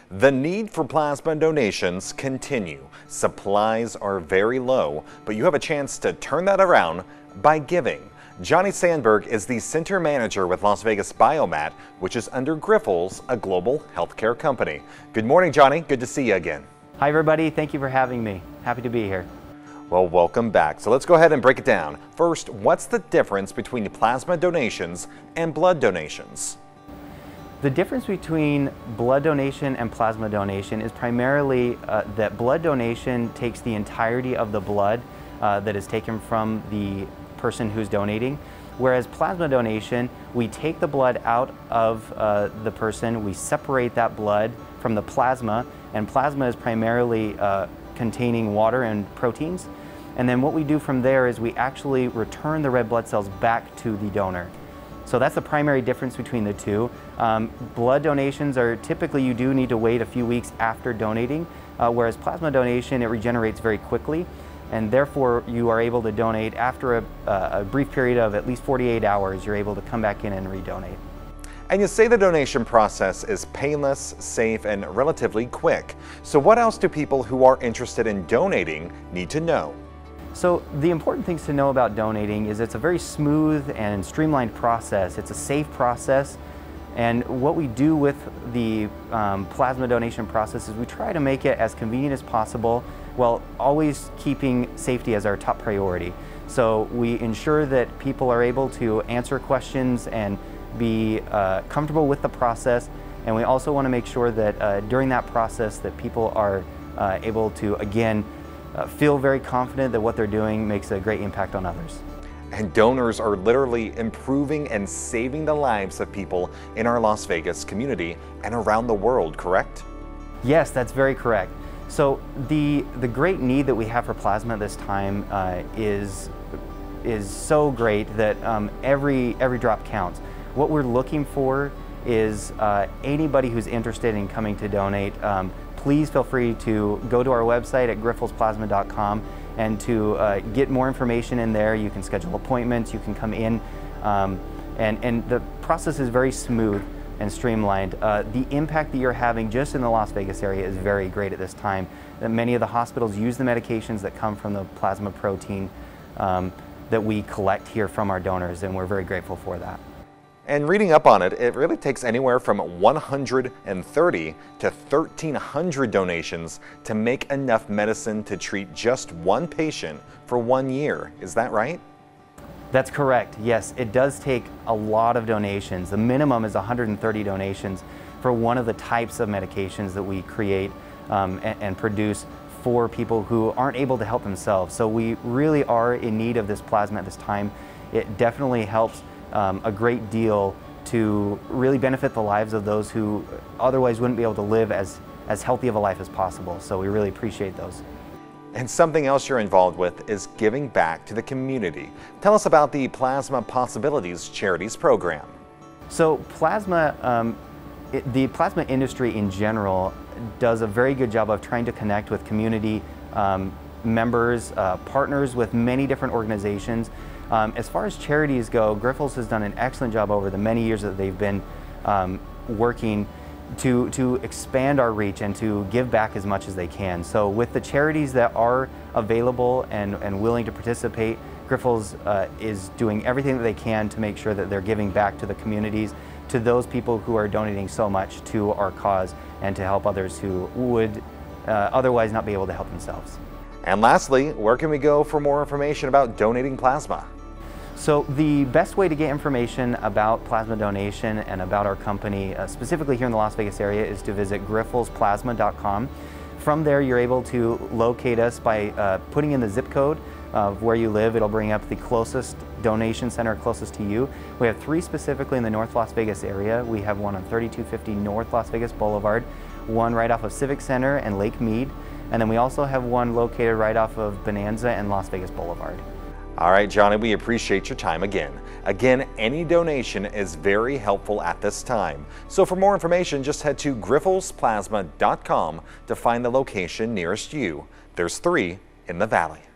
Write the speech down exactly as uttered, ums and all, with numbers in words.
The need for plasma donations continue. Supplies are very low, but you have a chance to turn that around by giving. Johnny Sandberg is the center manager with Las Vegas Biomat, which is under Grifols, a global healthcare company. Good morning, Johnny. Good to see you again. Hi, everybody. Thank you for having me. Happy to be here. Well, welcome back. So let's go ahead and break it down. First, what's the difference between plasma donations and blood donations? The difference between blood donation and plasma donation is primarily uh, that blood donation takes the entirety of the blood uh, that is taken from the person who's donating, whereas plasma donation, we take the blood out of uh, the person, we separate that blood from the plasma, and plasma is primarily uh, containing water and proteins. And then what we do from there is we actually return the red blood cells back to the donor. So that's the primary difference between the two. Um, blood donations are typically, you do need to wait a few weeks after donating, uh, whereas plasma donation, it regenerates very quickly, and therefore you are able to donate after a, uh, a brief period of at least forty-eight hours, you're able to come back in and redonate. And you say the donation process is painless, safe, and relatively quick. So what else do people who are interested in donating need to know? So the important things to know about donating is it's a very smooth and streamlined process. It's a safe process, and what we do with the um, plasma donation process is we try to make it as convenient as possible while always keeping safety as our top priority. So we ensure that people are able to answer questions and be uh, comfortable with the process, and we also want to make sure that uh, during that process that people are uh, able to, again, Uh, feel very confident that what they're doing makes a great impact on others. And donors are literally improving and saving the lives of people in our Las Vegas community and around the world, correct? Yes, that's very correct. So the, the great need that we have for plasma at this time uh, is, is so great that um, every, every drop counts. What we're looking for is uh, anybody who's interested in coming to donate, um, please feel free to go to our website at grifols plasma dot com and to uh, get more information in there. You can schedule appointments, you can come in, um, and, and the process is very smooth and streamlined. Uh, the impact that you're having just in the Las Vegas area is very great at this time. That many of the hospitals use the medications that come from the plasma protein um, that we collect here from our donors, and we're very grateful for that. And reading up on it, it really takes anywhere from one hundred thirty to thirteen hundred donations to make enough medicine to treat just one patient for one year. Is that right? That's correct. Yes, it does take a lot of donations. The minimum is one hundred thirty donations for one of the types of medications that we create um, and, and produce for people who aren't able to help themselves. So we really are in need of this plasma at this time. It definitely helps Um, a great deal to really benefit the lives of those who otherwise wouldn't be able to live as, as healthy of a life as possible. So we really appreciate those. And something else you're involved with is giving back to the community. Tell us about the Plasma Possibilities Charities program. So plasma, um, it, the plasma industry in general does a very good job of trying to connect with community um, members, uh, partners with many different organizations. Um, as far as charities go, Grifols has done an excellent job over the many years that they've been um, working to, to expand our reach and to give back as much as they can. So with the charities that are available and, and willing to participate, Grifols uh, is doing everything that they can to make sure that they're giving back to the communities, to those people who are donating so much to our cause, and to help others who would uh, otherwise not be able to help themselves. And lastly, where can we go for more information about donating plasma? So the best way to get information about plasma donation and about our company, uh, specifically here in the Las Vegas area, is to visit grifols plasma dot com. From there, you're able to locate us by uh, putting in the zip code of where you live. It'll bring up the closest donation center closest to you. We have three specifically in the North Las Vegas area. We have one on thirty-two fifty North Las Vegas Boulevard, one right off of Civic Center and Lake Mead, and then we also have one located right off of Bonanza and Las Vegas Boulevard. All right, Johnny, we appreciate your time again. Again, any donation is very helpful at this time. So for more information, just head to grifols plasma dot com to find the location nearest you. There's three in the Valley.